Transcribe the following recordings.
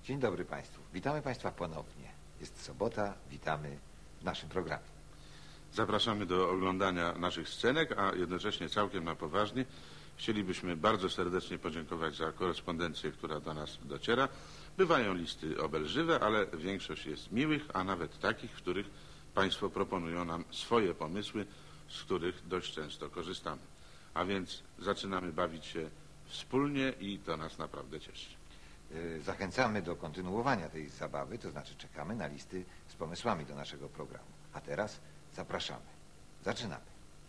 Dzień dobry Państwu. Witamy Państwa ponownie. Jest sobota, witamy w naszym programie. Zapraszamy do oglądania naszych scenek, a jednocześnie całkiem na poważnie chcielibyśmy bardzo serdecznie podziękować za korespondencję, która do nas dociera. Bywają listy obelżywe, ale większość jest miłych, a nawet takich, w których Państwo proponują nam swoje pomysły, z których dość często korzystamy. A więc zaczynamy bawić się wspólnie i to nas naprawdę cieszy. Zachęcamy do kontynuowania tej zabawy, to znaczy czekamy na listy z pomysłami do naszego programu. A teraz zapraszamy. Zaczynamy.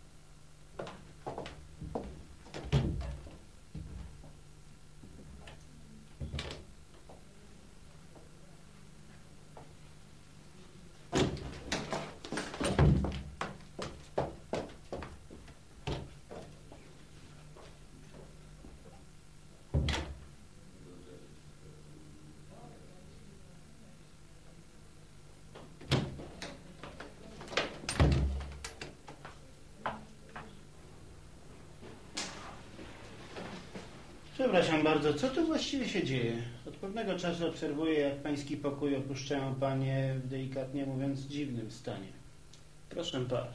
Przepraszam bardzo, co tu właściwie się dzieje? Od pewnego czasu obserwuję, jak pański pokój opuszczają panie w, delikatnie mówiąc, dziwnym stanie. Proszę pana.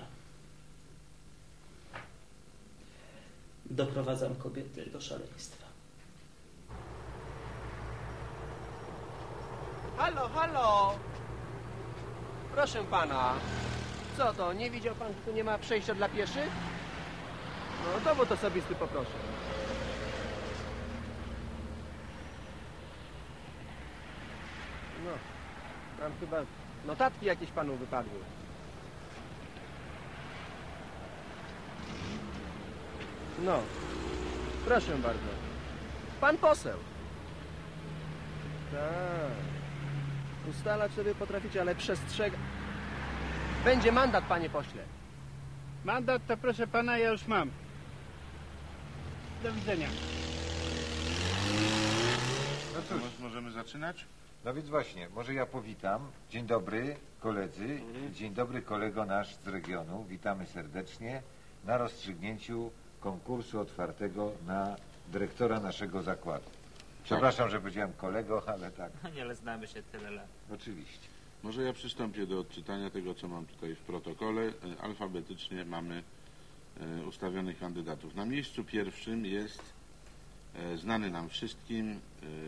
Doprowadzam kobiety do szaleństwa. Halo, halo! Proszę pana, co to, nie widział pan, że tu nie ma przejścia dla pieszych? No, dowód osobisty poproszę. No, tam chyba notatki jakieś panu wypadły. No, proszę bardzo. Pan poseł. Tak. Ustalać sobie potraficie, ale przestrzega... Będzie mandat, panie pośle. Mandat to, proszę pana, ja już mam. Do widzenia. No cóż, Możemy zaczynać? no więc właśnie, może ja powitam. Dzień dobry koledzy, dzień dobry kolego nasz z regionu. Witamy serdecznie na rozstrzygnięciu konkursu otwartego na dyrektora naszego zakładu. Przepraszam, że powiedziałem kolego, ale tak, Nie, ale znamy się tyle lat. oczywiście. Może ja przystąpię do odczytania tego, co mam tutaj w protokole. Alfabetycznie mamy ustawionych kandydatów. Na miejscu pierwszym jest znany nam wszystkim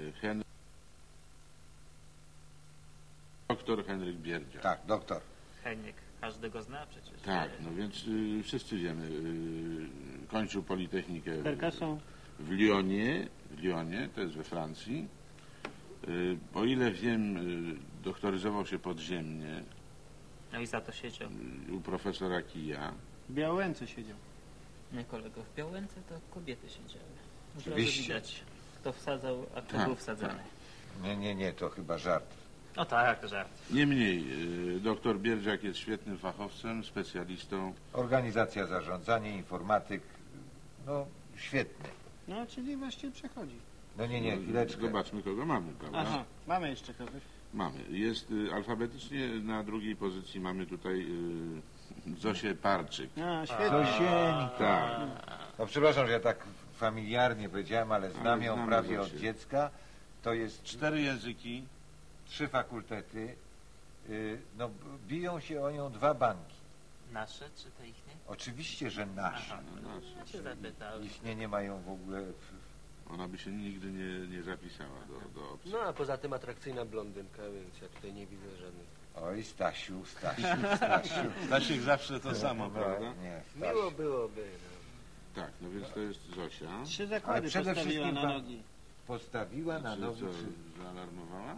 doktor Henryk Bierdziak. Tak, doktor. Heniek, każdy go zna przecież. Tak, no więc wszyscy wiemy. Kończył Politechnikę Carcassonne. w Lyonie, to jest we Francji. O ile wiem, doktoryzował się podziemnie No i za to siedział. u profesora Kija. W Białęce siedział. Nie, kolego, w Białęce to kobiety siedziały. Od razu Oczywiście. widać, kto wsadzał, a kto Tak, był wsadzany. tak. Nie, to chyba żart. O tak, to żart. Niemniej, doktor Bierdziak jest świetnym fachowcem, specjalistą. Organizacja, zarządzanie, informatyk, no świetny. No, czyli właściwie przechodzi. No nie, chwileczkę. Zobaczmy, kogo mamy, prawda? Aha, mamy jeszcze kogoś. Mamy. Jest alfabetycznie na drugiej pozycji mamy tutaj Zosię Parczyk. A, świetnie. Zosieńka. Tak. No przepraszam, że ja tak familiarnie powiedziałem, ale znam Ale ją znamy prawie od Zosię. dziecka. To jest 4 języki. 3 fakultety. No biją się o nią 2 banki. Nasze czy to ich nie? Oczywiście, że nasze. Aha, No, ja się zapytałem. Istnie nie mają w ogóle... Ona by się nigdy nie zapisała do opcji. No, a poza tym atrakcyjna blondynka, więc ja tutaj nie widzę żadnych... Oj, Stasiu. Stasiek zawsze to samo, prawda? Nie, Miło Stasiu. byłoby, no. Tak, no więc to jest Zosia. 3 Ale zakłady przede postawiła wszystkim na pan- nogi. Postawiła na Czy nogi... co, zaalarmowała?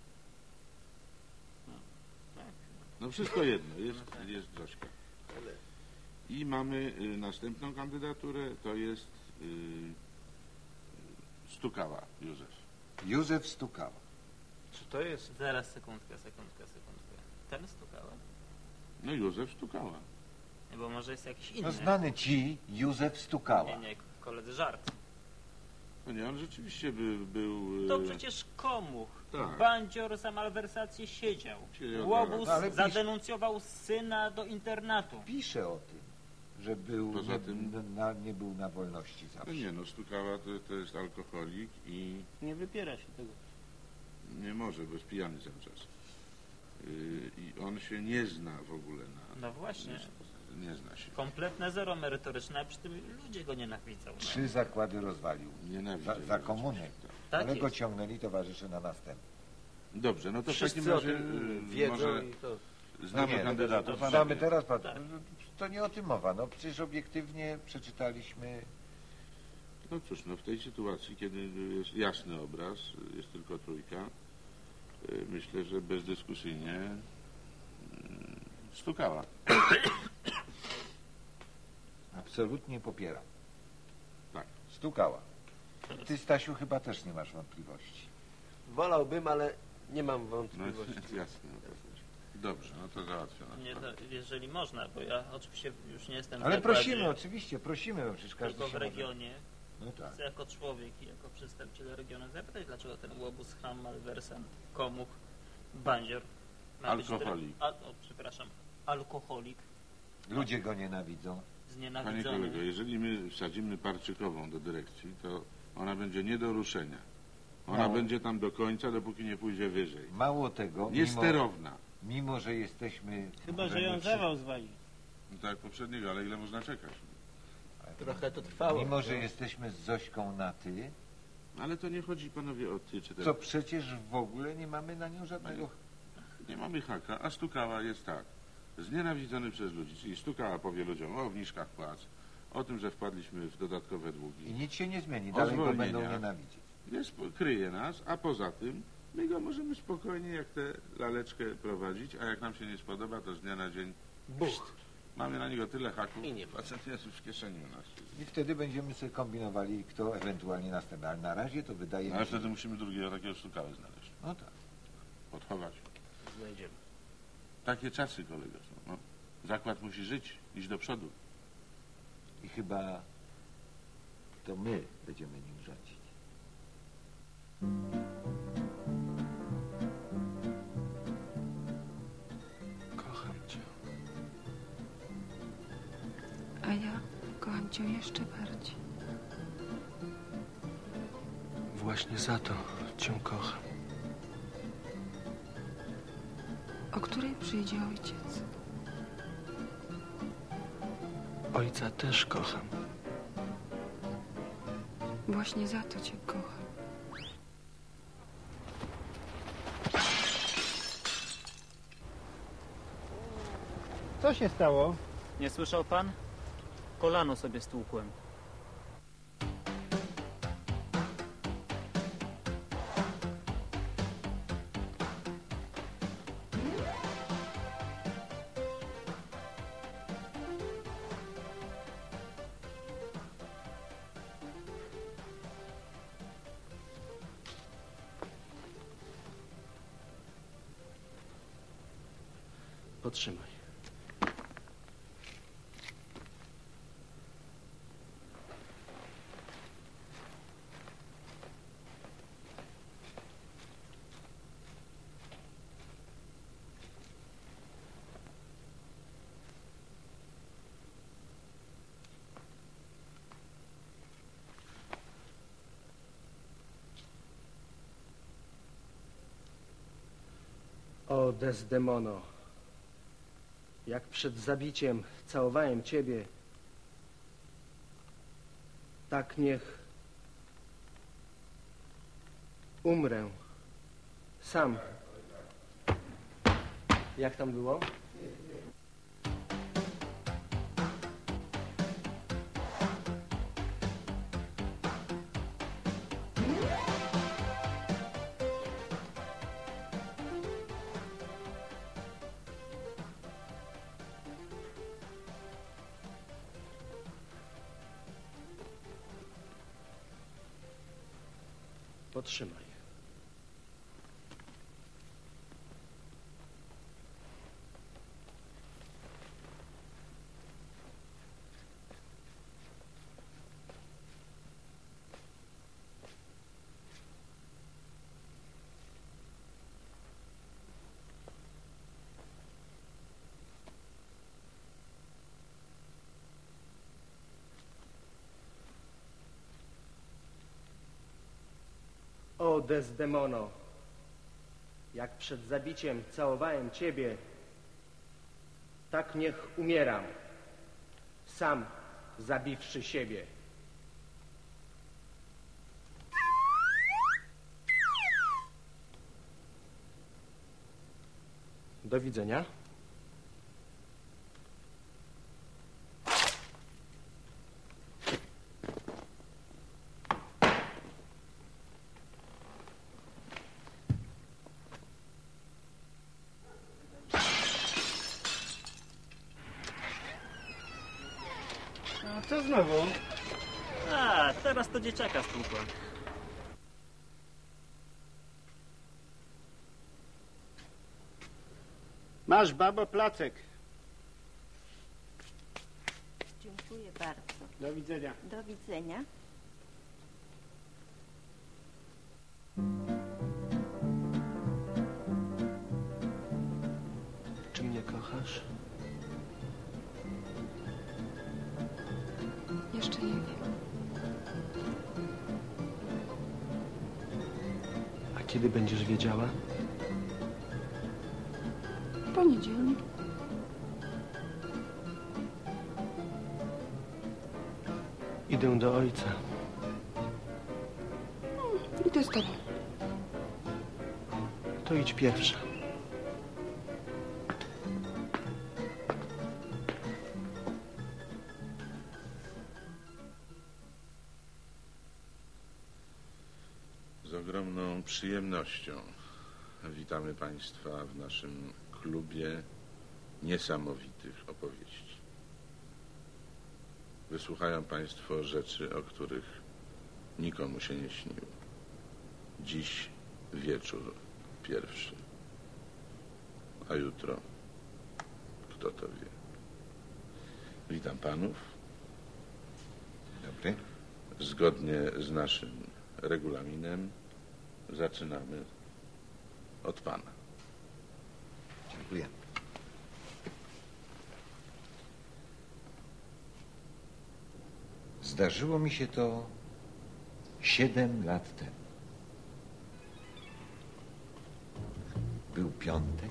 No wszystko jedno, jest Zośka. I mamy następną kandydaturę, to jest Stukała Józef. Józef Stukała. Czy to jest... Zaraz, sekundkę. Ten stukałem? No Józef Stukała. Nie, bo może jest jakiś inny. No znany ci Józef Stukała. Nie, koledzy, żart. No nie, on rzeczywiście był... To przecież Komuch. Tak. Bandzior za malwersację siedział. Siedział Łobuz tak. Ale zadenuncjował syna do internatu. Pisze o tym, że był, Poza tym- nie był na wolności No zawsze. nie, no Stukała to jest alkoholik i Nie wypiera się tego. Nie może, bo jest pijany cały czas. I on się nie zna w ogóle na... No właśnie. Nie zna się. Kompletne zero merytoryczne, a przy tym ludzie go nienawidzą. No. 3 zakłady rozwalił. Nienawidzi. Za komuny. Tak Ale go jest. ciągnęli towarzysze na następny. Dobrze, no to w Wszyscy takim o razie tym wiedzą może i to... znamy No nie, kandydatów. Znamy panowie. teraz, Tak. to nie o tym mowa. No przecież obiektywnie przeczytaliśmy. No cóż, no w tej sytuacji, kiedy jest jasny obraz, jest tylko trójka, myślę, że bezdyskusyjnie Stukała. Absolutnie popieram. Tak. Stukała. Ty, Stasiu, chyba też nie masz wątpliwości. Wolałbym, ale nie mam No wątpliwości. jest jasne. No to dobrze, no to załatwione. Nie, to, jeżeli można, bo ja oczywiście już nie jestem w Ale zakładzie, prosimy, oczywiście, prosimy, bo przecież każdy tylko w się może... regionie. No tak. Chcę jako człowiek i jako przedstawiciel regionu zapytać, dlaczego ten łobuz, ham, malwersant, komuch, bandzior ma Alkoholik. przepraszam, alkoholik, Ludzie go nienawidzą. Panie znienawidzony. kolego, jeżeli my wsadzimy Parczykową do dyrekcji, to ona będzie nie do ruszenia. Ona No. będzie tam do końca, dopóki nie pójdzie wyżej. Mało tego, Niesterowna. mimo że jesteśmy... Chyba, że ją możemy zawał zwali. No tak jak poprzedniego, ale ile można czekać? Trochę to trwało. Mimo, że jesteśmy z Zośką na ty, Ale to nie chodzi, panowie, o ty czy to ten. przecież w ogóle nie mamy na nią żadnego... Nie mamy haka, a Stukała jest tak. Znienawidzony przez ludzi, czyli Stukała powie ludziom o obniżkach płac, o tym, że wpadliśmy w dodatkowe I długi. nic się nie zmieni, O dalej go zwolnieniach. będą nienawidzieć. Kryje nas, a poza tym my go możemy spokojnie jak tę laleczkę prowadzić, a jak nam się nie spodoba, to z dnia na dzień Buch. mamy na niego tyle haków, I nie ma. facet jest już w kieszeni u nas. I wtedy będziemy sobie kombinowali, kto ewentualnie następny. Ale na razie to wydaje mi Ale się... wtedy musimy drugiego takiego Stukały znaleźć, No tak. podchować. Znajdziemy. Takie czasy, kolego, są. No. Zakład musi żyć, iść do przodu. I chyba to my będziemy nim rządzić. Kocham cię. A ja kocham cię jeszcze bardziej. Właśnie za to cię kocham. O której przyjdzie ojciec? Ojca też kocham. Właśnie za to cię kocham. Co się stało? Nie słyszał pan? Kolano sobie stłukłem. Potrzymaj. O Desdemono, jak przed zabiciem całowałem Ciebie, tak niech umrę sam. Jak tam było? Potrzymaj. O Desdemono, Jak przed zabiciem całowałem ciebie, tak niech umieram, sam zabiwszy siebie. Do widzenia. A co znowu? A, teraz to dzieciaka stłukła. Masz, babo, placek. Dziękuję bardzo. Do widzenia. Do widzenia. Czy mnie kochasz? Jeszcze nie wiem. A kiedy będziesz wiedziała? Poniedziałek. Idę do ojca. Idę z tobą. To idź pierwsza. Z ogromną przyjemnością witamy Państwa w naszym klubie niesamowitych opowieści. Wysłuchają Państwo rzeczy, o których nikomu się nie śniło. Dziś wieczór pierwszy, a jutro kto to wie. Witam Panów. Dobry. Zgodnie z naszym regulaminem zaczynamy od Pana. Dziękuję. Zdarzyło mi się to 7 lat temu. Był piątek.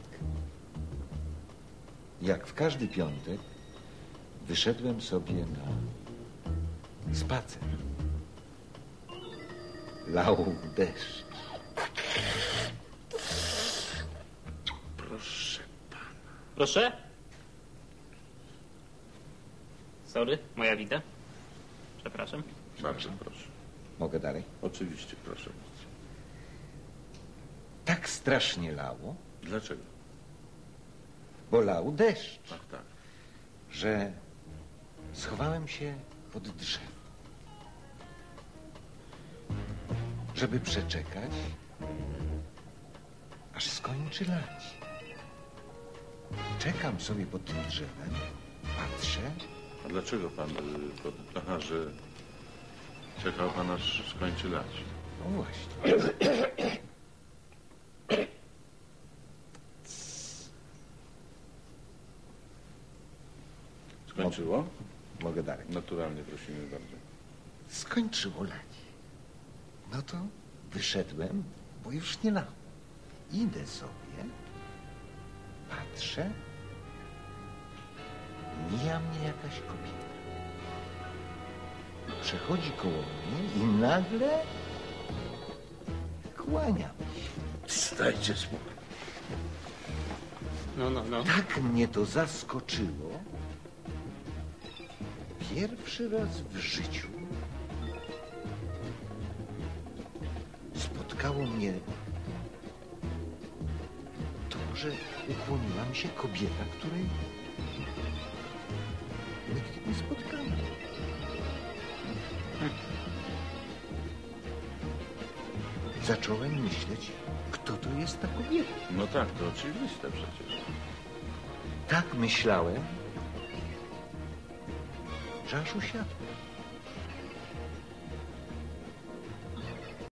Jak w każdy piątek wyszedłem sobie na spacer. Lał deszcz. Proszę. Proszę? Sorry, moja wina. Przepraszam. Bardzo proszę. Mogę dalej? Oczywiście, proszę. Tak strasznie lało, Dlaczego? bo lał deszcz, Tak. że schowałem się pod drzewo, żeby przeczekać, aż skończy lać. Czekam sobie pod tym drzewem, patrzę, A dlaczego Pan... Aha, że czekał Pan, aż skończy lać. no właśnie. Skończyło? Mogę dalej. Naturalnie, prosimy bardzo. Skończyło lać. No to wyszedłem, bo już nie lało. Idę sobie, patrzę, mija mnie jakaś kobieta. Przechodzi koło mnie i nagle kłania mi się. Dajcie spokój. No. Tak mnie to zaskoczyło. Pierwszy raz w życiu spotkało mnie to, że ukłoniła mi się kobieta, której nigdy nie spotkałem. Zacząłem myśleć, kto to jest ta kobieta. No tak, to oczywiste przecież. Tak myślałem, że aż usiadłem.